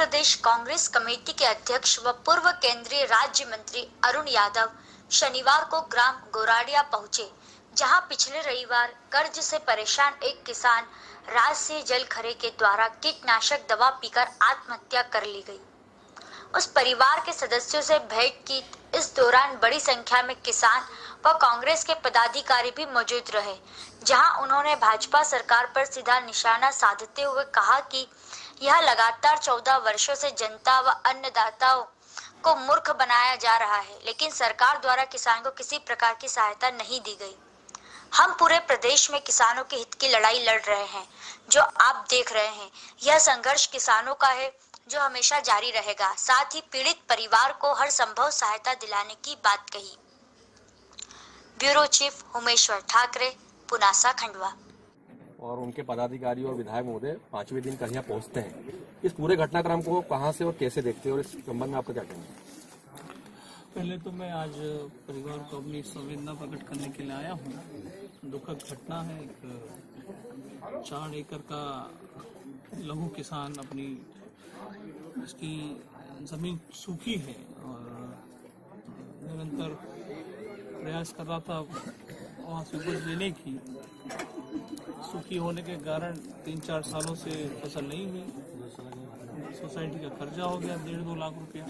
प्रदेश Congress committee के अध्यक्ष व पूर्व केंद्रीय राज्य मंत्री अरुण यादव शनिवार को ग्राम गोराडिया पहुंचे, जहां पिछले रविवार कर्ज से परेशान एक किसान राजसिंह जलखरे के द्वारा कीटनाशक दवा पीकर आत्महत्या कर ली गई। उस परिवार के सदस्यों से भेंट की। इस दौरान बड़ी संख्या में किसान व कांग्रेस के पदाधिकारी भी मौजूद रहे, जहां उन्होंने भाजपा सरकार पर सीधा निशाना साधते हुए कहा कि यह लगातार 14 वर्षों से जनता व अन्नदाताओं को मूर्ख बनाया जा रहा है, लेकिन सरकार द्वारा किसान को किसी प्रकार की सहायता नहीं दी गई। हम पूरे प्रदेश में किसानों के हित की लड़ाई लड़ रहे हैं, जो आप देख रहे हैं। यह संघर्ष किसानों का है, जो हमेशा जारी रहेगा। साथ ही पीड़ित परिवार को हर संभव सहायता दिलाने की बात कही। Bureau chief Umeshwar Thakre, Punasa, Khandwa. और उनके पदाधिकारी और विधायक महोदय 5वें दिन कहीं पहुंचते हैं। इस पूरे घटनाक्रम को कहां से और कैसे देखते हैं और इस संबंध में आपका क्या कहना है? पहले तो मैं आज परिवार को अपनी संवेदना प्रकट करने के लिए आया हूँ। दुखद घटना है। एक 4 एकड़ का लघु किसान अपनी इसकी जमीन सूखी है और निरंतर प्रयास कर रहा था वहाँ से उपज लेने की। सूखी होने के कारण 3-4 सालों से फसल नहीं हुई। सोसाइटी का कर्जा हो गया 1.5-2 लाख रुपया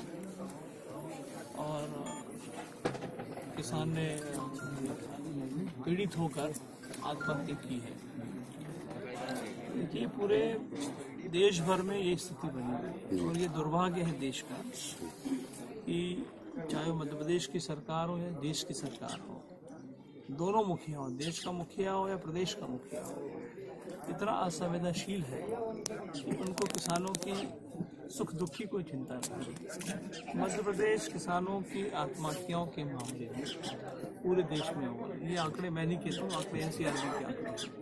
और किसान ने पीड़ित होकर आत्महत्या की है। ये पूरे देश भर में ये स्थिति बनी है और ये दुर्भाग्य है देश का कि चाहे मध्य प्रदेश की सरकार हो या देश की सरकार हो, दोनों मुखिया हो, देश का मुखिया हो या प्रदेश का मुखिया हो, इतना असंवेदनशील है कि उनको किसानों की सुख दुख की कोई चिंता नहीं। मध्य प्रदेश किसानों की आत्महत्याओं के मामले में पूरे देश में हुआ। ये आंकड़े मैं नहीं कहता हूँ, आंकड़े NCRB के आंकड़े।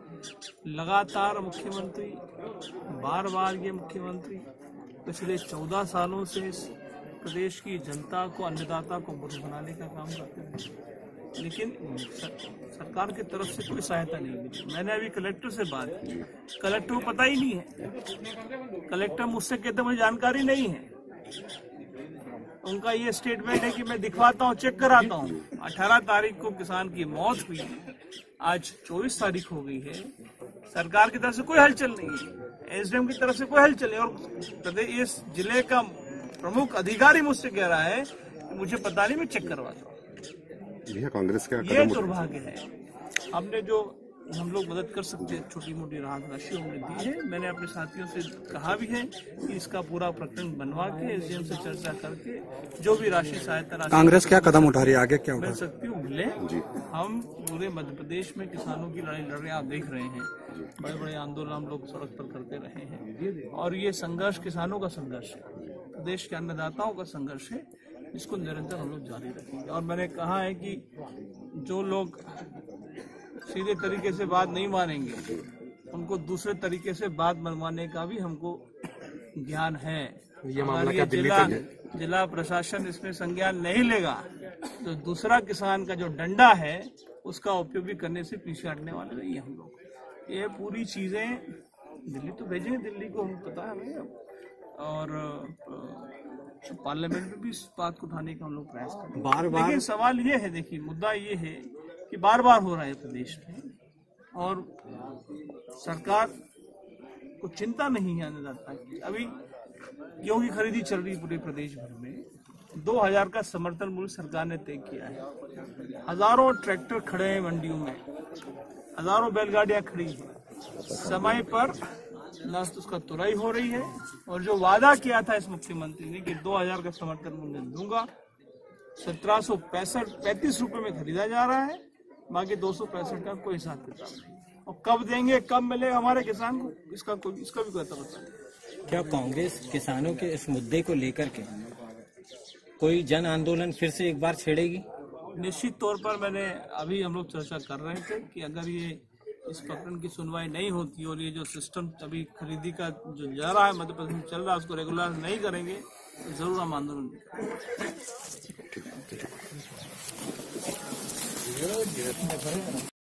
लगातार मुख्यमंत्री बार ये मुख्यमंत्री पिछले 14 सालों से प्रदेश की जनता को, अन्नदाता को मूर्ख बनाने का काम करते हैं, लेकिन सरकार की तरफ से कोई सहायता नहीं मिली। मैंने अभी कलेक्टर से बात की, कलेक्टर को पता ही नहीं है। कलेक्टर मुझसे कहते मुझे जानकारी नहीं है। उनका ये स्टेटमेंट है कि मैं दिखवाता हूँ, चेक कराता हूँ। 18 तारीख को किसान की मौत हुई, आज 24 तारीख हो गई है। सरकार की तरफ से कोई हलचल नहीं है, SDM की तरफ से कोई हलचल नहीं। और प्रदेश इस जिले का प्रमुख अधिकारी मुझसे कह रहा है कि मुझे पता नहीं, मैं चेक करवाता हूँ। कांग्रेस का ये दुर्भाग्य है। हमने जो हम लोग मदद कर सकते हैं, छोटी मोटी राहत राशि हमने दी है। मैंने अपने साथियों से कहा भी है कि इसका पूरा प्रकरण बनवा के SDM से चर्चा करके जो भी राशि सहायता राशि कांग्रेस क्या कदम उठा रही है, आगे क्या मिल सकती हूँ मिले। हम पूरे मध्य प्रदेश में किसानों की लड़ाई लड़ रहे हैं, आप देख रहे हैं। बड़े बड़े आंदोलन हम लोग सड़क पर करते रहे हैं और ये संघर्ष किसानों का संघर्ष है, प्रदेश के अन्नदाताओं का संघर्ष है, इसको निरंतर हम लोग जारी रखेंगे। और मैंने कहा है कि जो लोग सीधे तरीके से बात नहीं मानेंगे, उनको दूसरे तरीके से बात मनवाने का भी हमको ज्ञान है। ये मामला क्या जिला प्रशासन इसमें संज्ञान नहीं लेगा तो दूसरा किसान का जो डंडा है उसका उपयोग भी करने से पीछे हटने वाले नहीं है हम लोग। ये पूरी चीजें दिल्ली तो भेजेंगे, दिल्ली को हम पता है हमें, और पार्लियामेंट में भी इस बात को उठाने का हम लोग प्रयास करेंगे। लेकिन सवाल ये है, देखिए मुद्दा ये है कि बार हो रहा है प्रदेश में और सरकार को चिंता नहीं है अन्नदाता की। अभी गेहूं की खरीदी चल रही पूरे प्रदेश भर में। 2000 का समर्थन मूल्य सरकार ने तय किया है। हजारों ट्रैक्टर खड़े हैं मंडियों में, हजारों बैलगाड़ियां खड़ी हैं। समय पर न तो उसका तुराई हो रही है और जो वादा किया था इस मुख्यमंत्री ने कि 2000 का समर्थन मूल्य दूंगा, 1735 रुपए में खरीदा जा रहा है, बाकी 265 का कोई हिसाब किताब नहीं। और कब देंगे, कब मिलेगा हमारे किसान को, इसका भी कोई पता नहीं। क्या कांग्रेस किसानों के इस मुद्दे को लेकर के कोई जन आंदोलन फिर से एक बार छेड़ेगी? निश्चित तौर पर मैंने अभी हम लोग चर्चा कर रहे थे कि अगर ये इस प्रकरण की सुनवाई नहीं होती और ये जो सिस्टम अभी खरीदी का जो जा रहा है मध्य प्रदेश में चल रहा है उसको रेगुलर नहीं करेंगे तो जरूर हम आंदोलन करेंगे।